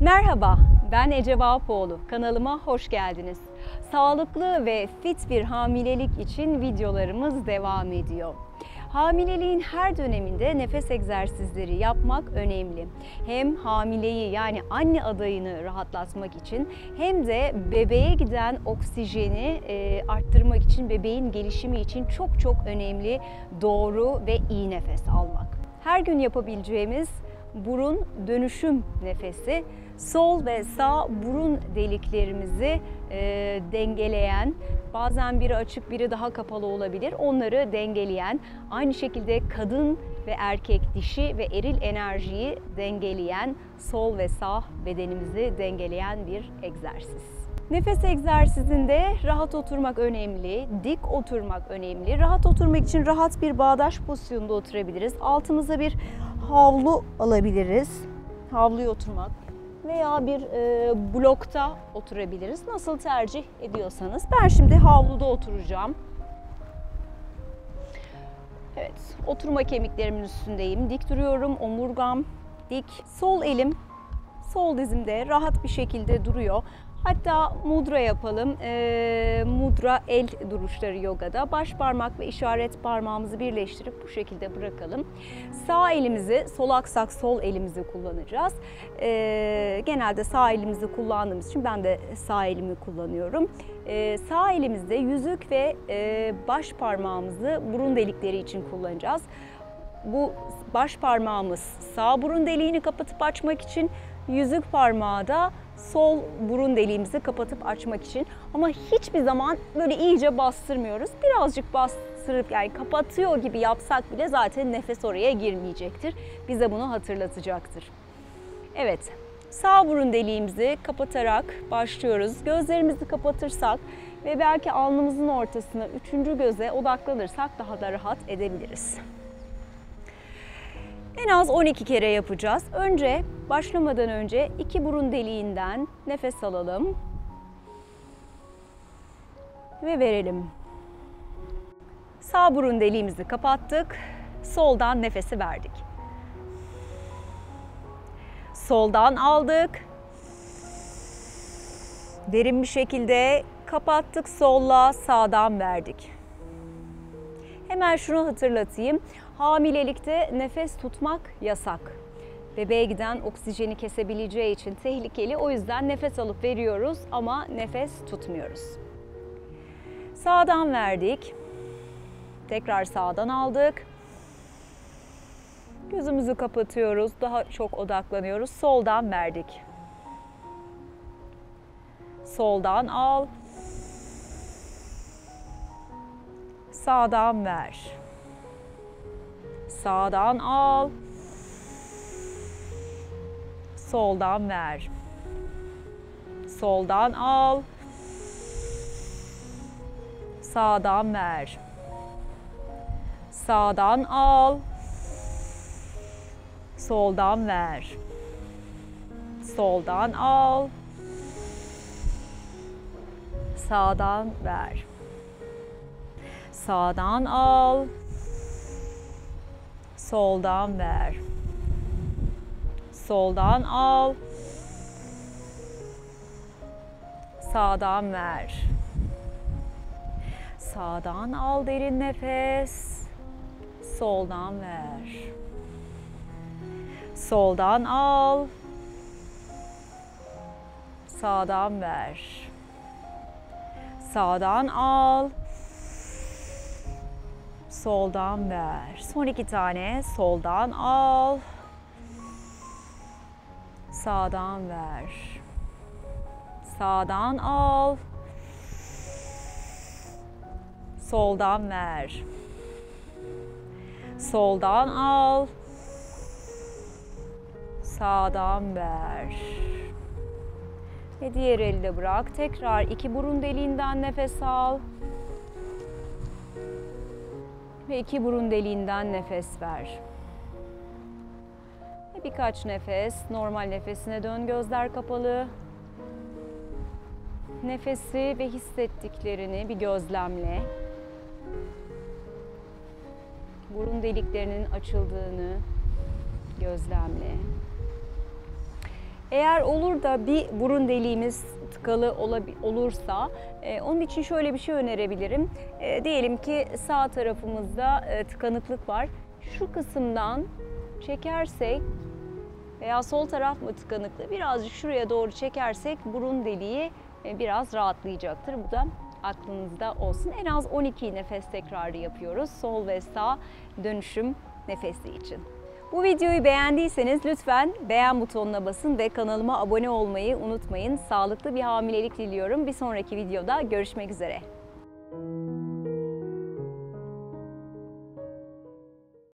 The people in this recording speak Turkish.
Merhaba, ben Ece Vahapoğlu. Kanalıma hoş geldiniz. Sağlıklı ve fit bir hamilelik için videolarımız devam ediyor. Hamileliğin her döneminde nefes egzersizleri yapmak önemli. Hem hamileyi yani anne adayını rahatlatmak için hem de bebeğe giden oksijeni arttırmak için, bebeğin gelişimi için çok önemli doğru ve iyi nefes almak. Her gün yapabileceğimiz burun dönüşüm nefesi, sol ve sağ burun deliklerimizi dengeleyen, bazen biri açık biri daha kapalı olabilir, onları dengeleyen, aynı şekilde kadın ve erkek, dişi ve eril enerjiyi dengeleyen, sol ve sağ bedenimizi dengeleyen bir egzersiz. Nefes egzersizinde rahat oturmak önemli, dik oturmak önemli. Rahat oturmak için rahat bir bağdaş pozisyonunda oturabiliriz. Altımıza bir havlu alabiliriz. Havluya oturmak veya bir blokta oturabiliriz. Nasıl tercih ediyorsanız. Ben şimdi havluda oturacağım. Evet, oturma kemiklerimin üstündeyim. Dik duruyorum, omurgam dik. Sol elim sol dizimde rahat bir şekilde duruyor. Hatta mudra yapalım. Mudra el duruşları yogada. Baş parmak ve işaret parmağımızı birleştirip bu şekilde bırakalım. Sağ elimizi, sol aksak sol elimizi kullanacağız. Genelde sağ elimizi kullandığımız için ben de sağ elimi kullanıyorum. Sağ elimizde yüzük ve baş parmağımızı burun delikleri için kullanacağız. Bu baş parmağımız sağ burun deliğini kapatıp açmak için, yüzük parmağı da sol burun deliğimizi kapatıp açmak için. Ama hiçbir zaman böyle iyice bastırmıyoruz. Birazcık bastırıp yani kapatıyor gibi yapsak bile zaten nefes oraya girmeyecektir. Bize bunu hatırlatacaktır. Evet, sağ burun deliğimizi kapatarak başlıyoruz. Gözlerimizi kapatırsak ve belki alnımızın ortasına üçüncü göze odaklanırsak daha da rahat edebiliriz. En az 12 kere yapacağız. Başlamadan önce iki burun deliğinden nefes alalım ve verelim. Sağ burun deliğimizi kapattık. Soldan nefesi verdik. Soldan aldık. Derin bir şekilde kapattık. Solla sağdan verdik. Hemen şunu hatırlatayım. Hamilelikte nefes tutmak yasak. Bebeğe giden oksijeni kesebileceği için tehlikeli. O yüzden nefes alıp veriyoruz ama nefes tutmuyoruz. Sağdan verdik. Tekrar sağdan aldık. Gözümüzü kapatıyoruz. Daha çok odaklanıyoruz. Soldan verdik. Soldan al. Sağdan ver. Sağdan al. Soldan ver. Soldan al. Sağdan ver. Sağdan al. Soldan ver. Soldan al. Sağdan ver. Sağdan al. Soldan ver. Soldan al. Sağdan ver. Sağdan al derin nefes. Soldan ver. Soldan al. Sağdan ver. Sağdan al. Soldan ver. Son 2 tane. Soldan al. Sağdan ver. Sağdan al. Soldan ver. Soldan al. Sağdan ver. Ve diğer eli de bırak. Tekrar iki burun deliğinden nefes al. Ve iki burun deliğinden nefes ver. Ve birkaç nefes normal nefesine dön, gözler kapalı. Nefesi ve hissettiklerini bir gözlemle. Burun deliklerinin açıldığını gözlemle. Eğer olur da bir burun deliğimiz tıkalı olursa onun için şöyle bir şey önerebilirim. Diyelim ki sağ tarafımızda tıkanıklık var. Şu kısımdan çekersek veya sol taraf mı tıkanıklı, birazcık şuraya doğru çekersek burun deliği biraz rahatlayacaktır. Bu da aklınızda olsun. En az 12 nefes tekrarı yapıyoruz. Sol ve sağ dönüşüm nefesi için. Bu videoyu beğendiyseniz lütfen beğen butonuna basın ve kanalıma abone olmayı unutmayın. Sağlıklı bir hamilelik diliyorum. Bir sonraki videoda görüşmek üzere.